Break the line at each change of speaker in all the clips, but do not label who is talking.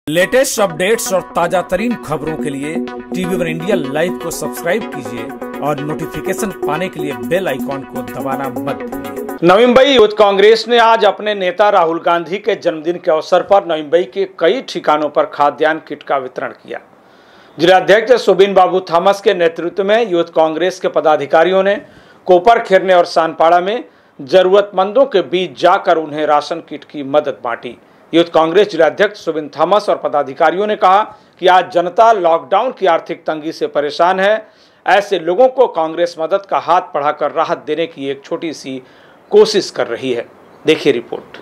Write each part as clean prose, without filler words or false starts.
Latest updates और ताजा तरीन खबरों के लिए टीवी वन इंडिया लाइव को सब्सक्राइब कीजिए और नोटिफिकेशन पाने के लिए बेल आइकॉन को दबाना मत भूलिए।
नवी मुंबई यूथ कांग्रेस ने आज अपने नेता राहुल गांधी के जन्मदिन के अवसर पर नवी मुंबई के कई ठिकानों पर खाद्यान्न किट का वितरण किया। जिलाध्यक्ष सुबिन बाबू थॉमस के नेतृत्व में यूथ कांग्रेस के पदाधिकारियों ने कोपर खेरने और सानपाड़ा में जरूरतमंदों के बीच जाकर उन्हें राशन किट की मदद बांटी। यूथ कांग्रेस जिलाध्यक्ष सुबिन थॉमस और पदाधिकारियों ने कहा कि आज जनता लॉकडाउन की आर्थिक तंगी से परेशान है। ऐसे लोगों को कांग्रेस मदद का हाथ बढ़ाकर राहत देने की एक छोटी सी कोशिश कर रही है। देखिए रिपोर्ट।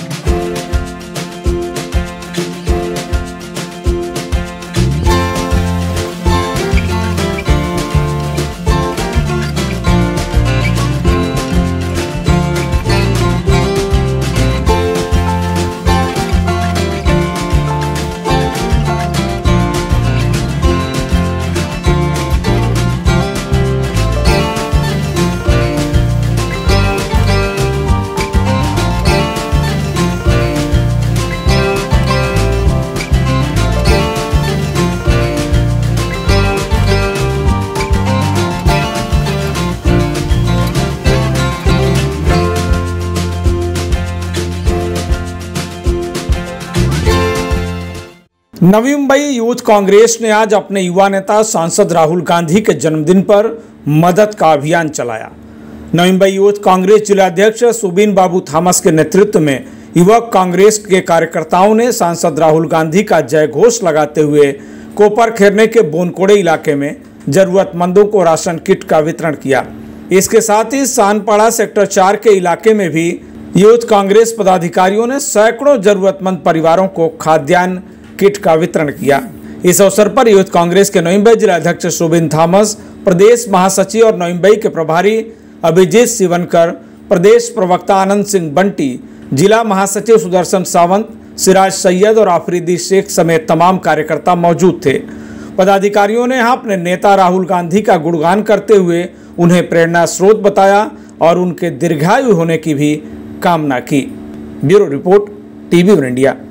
नवी मुंबई यूथ कांग्रेस ने आज अपने युवा नेता सांसद राहुल गांधी के जन्मदिन पर मदद का अभियान चलाया। नवी मुंबई यूथ कांग्रेस जिलाध्यक्ष सुबिन बाबू थॉमस के नेतृत्व में युवक कांग्रेस के कार्यकर्ताओं ने सांसद राहुल गांधी का जय घोष लगाते हुए कोपर खेरने के बोनकोड़े इलाके में जरूरतमंदों को राशन किट का वितरण किया। इसके साथ ही सानपाड़ा सेक्टर 4 के इलाके में भी यूथ कांग्रेस पदाधिकारियों ने सैकड़ों जरूरतमंद परिवारों को खाद्यान्न किट का वितरण किया। इस अवसर पर यूथ कांग्रेस के नवी मुंबई जिलाध्यक्ष सुबिन थॉमस, प्रदेश महासचिव और नवी मुंबई के प्रभारी अभिजीत शिवनकर, प्रदेश प्रवक्ता आनंद सिंह बंटी, जिला महासचिव सुदर्शन सावंत, सिराज सैयद और आफरीदी शेख समेत तमाम कार्यकर्ता मौजूद थे। पदाधिकारियों ने यहाँ अपने नेता राहुल गांधी का गुणगान करते हुए उन्हें प्रेरणा स्रोत बताया और उनके दीर्घायु होने की भी कामना की। Bureau report, TV one India.